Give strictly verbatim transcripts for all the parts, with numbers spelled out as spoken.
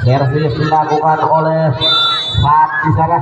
Servis dilakukan oleh Fat di sana.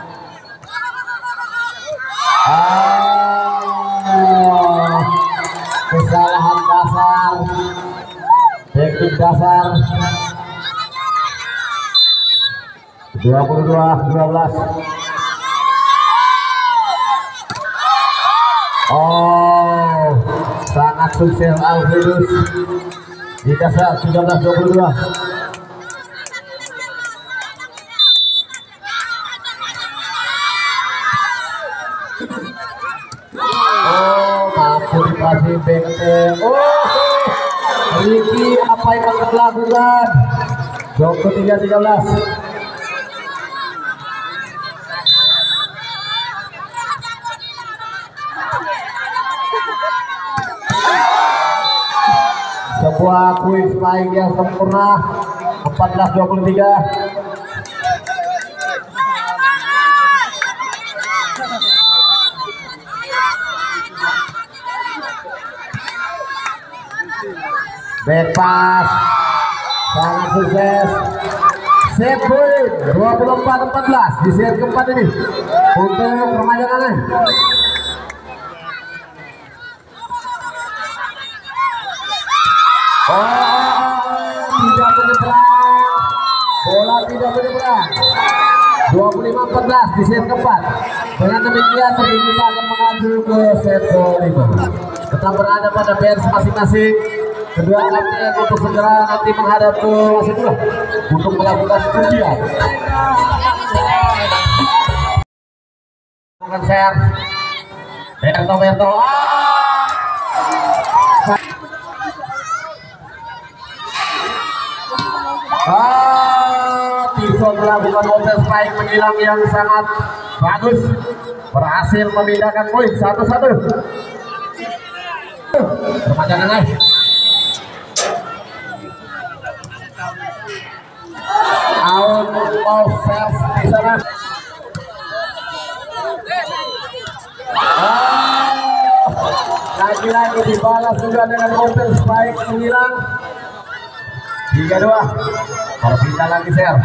Oh, kesalahan dasar, teknik dasar. dua puluh dua dua belas. Oh, sangat sukses Alfredus di dasar tiga belas dua puluh dua. Oh, mampu dikasih B K T. Oh, Ricky apa yang akan dilakukan? dua puluh tiga tiga belas. Sebuah quick spike yang sempurna. Empat belas dua puluh tiga. Back pass sangat sukses. Set point dua puluh empat empat belas di set keempat ini untuk remaja kanan. Oh, tidak menyeberang, bola tidak menyeberang. dua puluh lima empat belas di set keempat. Dengan demikian kita akan mengaju ke set kelima. Tetap berada pada bench masing-masing. Kedua kapten untuk segera nanti menghadap ke wasit bola untuk melakukan ujian. Bukan share. Berto Berto. Ah, Tison melakukan open strike menyilang yang sangat bagus, berhasil memindahkan poin satu satu. Remaja kanan. Out of self di sana. Lagi-lagi dibalas juga dengan open strike menghilang. tiga dua. Perpindah lagi share.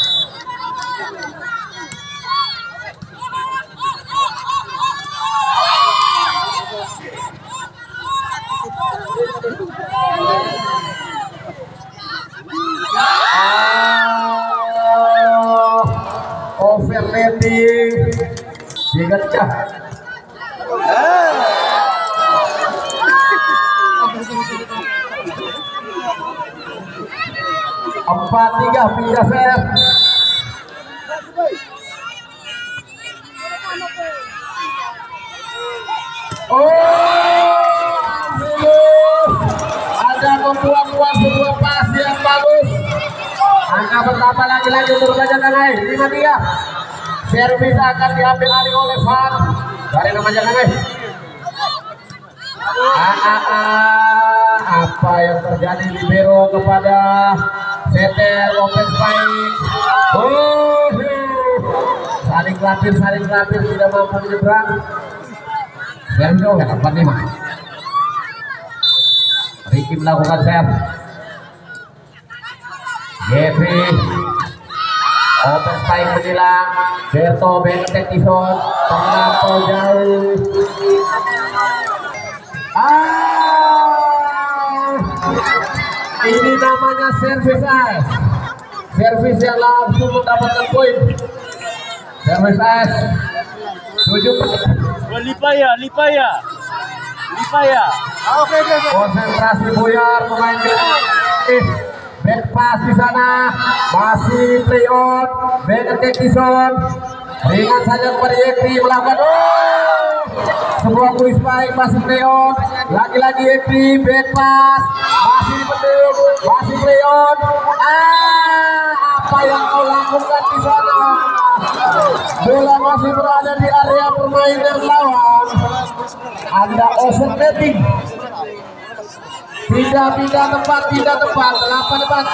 Overletting digecah. Empat tiga pindah set. Oh, ada membuat-buat sebuah pas yang bagus. Angka pertama lagi-lagi untuk remaja kanan lima tiga. Servis akan diambil alih oleh Fan dari remaja kanan. Ah, ah, ah. Apa yang terjadi libero kepada setel open spike. Oh, saling lapir saling lapir tidak mampu menyeberang. Dan jauh ya empat lima. Ricky melakukan serve. Jeffrey open spike menilang. Berto Bentek Tison terlampau jauh. Ah, ini namanya service ice. Service yang langsung mendapatkan poin. Service ice. tujuh. Lipaya, Lipaya, Lipaya. Oke, oke, oke. Konsentrasi buyar pemain eh, back pass di sana masih play on. Bentek Tison ringan saja kepada Yekri melakukan oh, sebuah quick spike masih play on. Lagi-lagi Yekri back pass masih dipendung masih play on. Ah, apa yang kau lakukan di sana? Bola masih berada di area permainan lawan. Anda overletting. Tidak pindah tempat, tidak tempat, delapan tempat.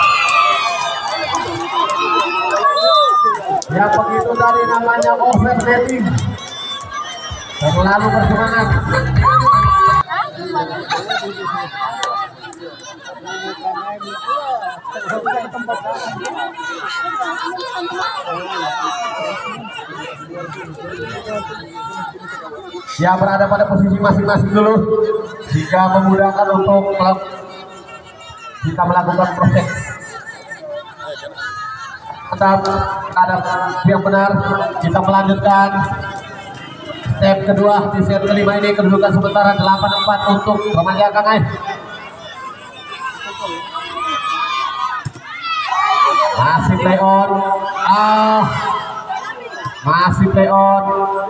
Ya begitu tadi namanya overletting. Terlalu bersemangat. Ya, berada pada posisi masing-masing dulu jika memudahkan untuk kita melakukan proses. Tetap ada yang benar, kita melanjutkan step kedua di set kelima ini. Kedudukan sementara delapan empat untuk remaja Kangai. Masih play on, ah, masih play on,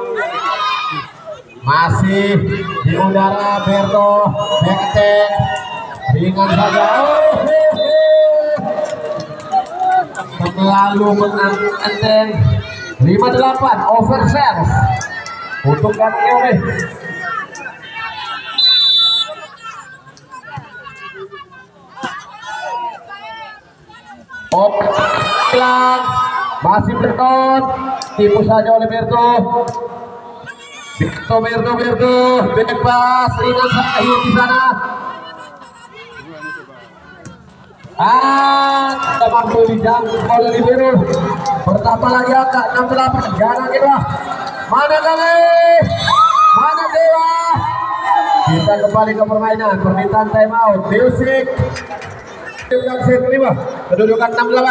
masih di udara. Berto back attack ringan saja. Oh, terlalu menanteng. Lima delapan over serve untuk Kanai oleh Op hilang, masih berton, tipu saja oleh Berto. Berto, Berto, Berto, back pass, ringan saja di sana. Ah, tidak mampu dijangkau oleh Libero. Bertambah lagi angka enam delapan. Jangan kita. Mana Kanai? Mana Dewa? Kita kembali ke permainan. Permintaan time out. Music. Kedudukan set kelima, kedudukan enam delapan.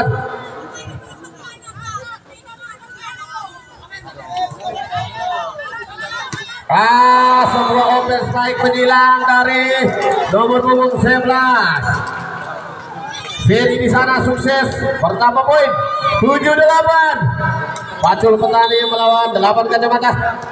Ah, sebuah open strike menyilang dari nomor punggung sebelas. Ferry di sana sukses, pertama poin tujuh delapan. Pacul Petani melawan delapan kacamata.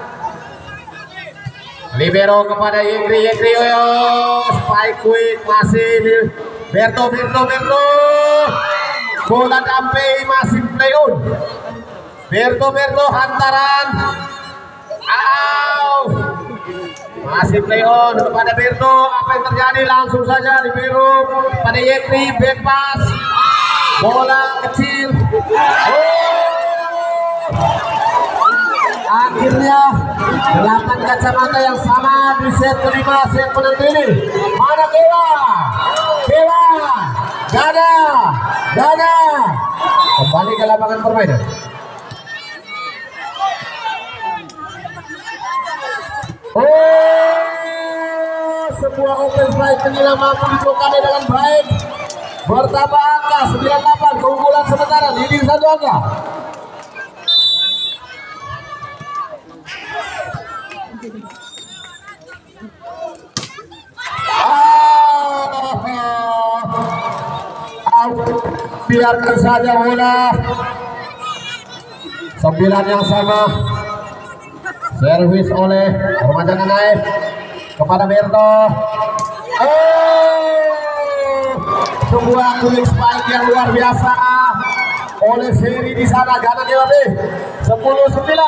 Libero kepada Yekri, Yekri, oyo, spike quick masih di Berto, Berto, Berto. Bola dampai masih play on. Berto, Berto hantaran. Au. Masih play on kepada Berto. Apa yang terjadi? Langsung saja Libero pada Yekri, back pass. Bola kecil. Oh. Akhirnya delapan kacamata yang sama di set kelima, set penentu ini. Mana Dewa? Dewa, Gana, Gana. Kembali ke lapangan permainan. Oh, sebuah open strike penyilang mampu dibukanya dengan baik. Bertambah angka sembilan delapan, keunggulan sementara leading satu angka. Biarkan saja bola. Sembilan yang sama. Servis oleh remaja Kanai kepada Berto. Oh, sebuah quick spike yang luar biasa oleh Ferry di sana. Gana Dewa B sepuluh sembilan.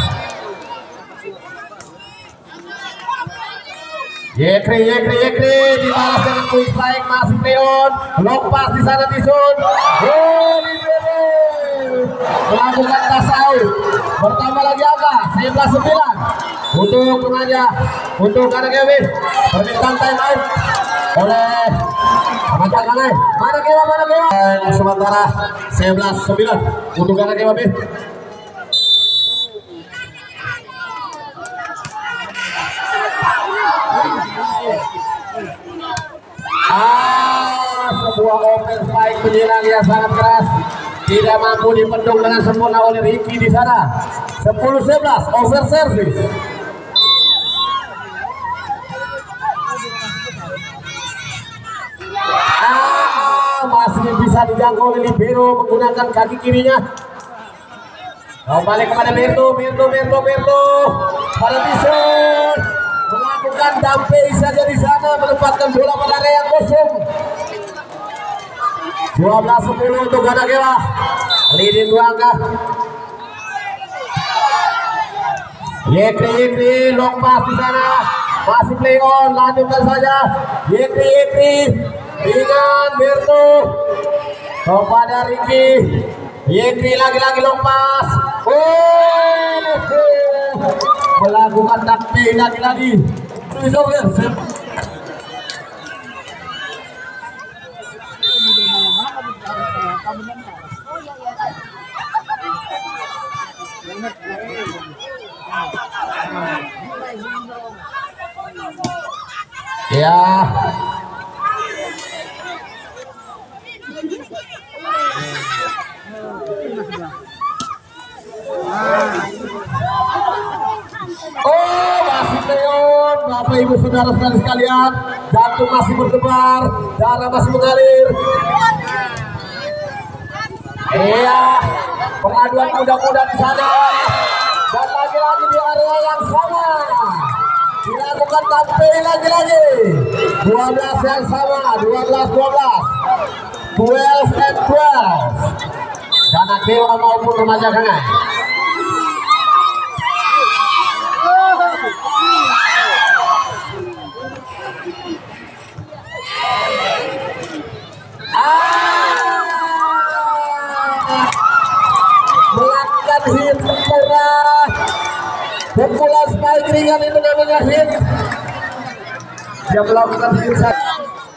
Yekri, Yekri, Yekri dibalas dengan quick strike, masih Leon, long pass di sana Tisun. Oh, Libero melakukan pass out. Bertambah lagi angka sebelas sembilan untuk remaja, untuk Kanai Dewa. Permintaan time out oleh remaja Kanai. Mana Dewa, mana Dewa? Sementara sebelas sembilan untuk Kanai Dewa. Ah, sebuah open strike menyilang yang sangat keras, tidak mampu dipendung dengan sempurna oleh Ricky di sana. sepuluh sebelas over service. Ah, masih bisa dijangkau oleh Libero menggunakan kaki kirinya. Kembali kepada Berto, Berto, Berto, Berto pada Bison. Melakukan dampai saja di sana, menempatkan bola pada area yang kosong. dua belas sepuluh untuk Kanai Dewa. Leading dua angka. Yekri, Yekri long pass di sana. Masih play on, lanjutkan saja. Yekri, Yekri dengan Berto kepada Ricky. Yekri lagi-lagi long pass. Oh, melakukan taktik lagi-lagi. Ya. Oh, masih Leon, Bapak Ibu saudara-saudara sekalian, jantung masih berdebar, darah masih mengalir. Iya, pengaduan muda-muda di sana, dan lagi-lagi di area yang sama dilakukan tampil lagi-lagi. dua belas yang sama, dua belas dua belas, twelve and twelve, karena dewa maupun remaja kangen. Melakukan hit sempurna, pukulan spike ringan itu namanya hit. Dia melakukan hit saja.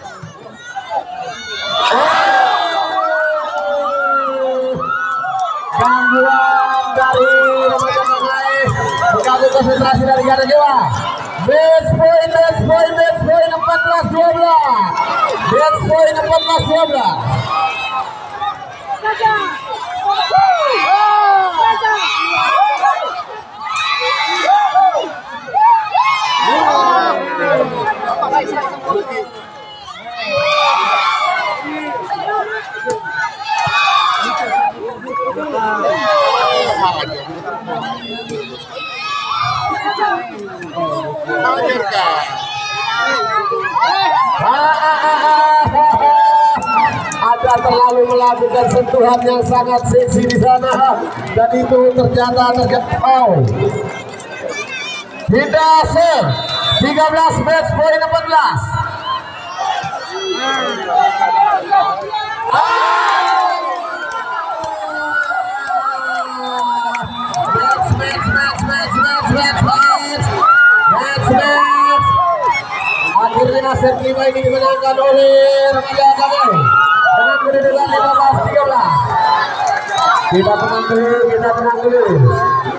Gangguan dari remaja pemain, mengganggu konsentrasi dari Garuda Dewa. Match point, match point, match point empat belas dua belas, match point empat belas dua belas. Ada terlalu melakukan sentuhan yang sangat seksi di sana, dan itu ternyata terjadi foul. Tidak sih, tiga belas match point empat belas. Match, match, match, match, match, match, match, match, match. Akhirnya set lima ini dimenangkan oleh remaja kami dengan kedudukan lima belas tiga belas. Kita tenang dulu, kita tenang dulu.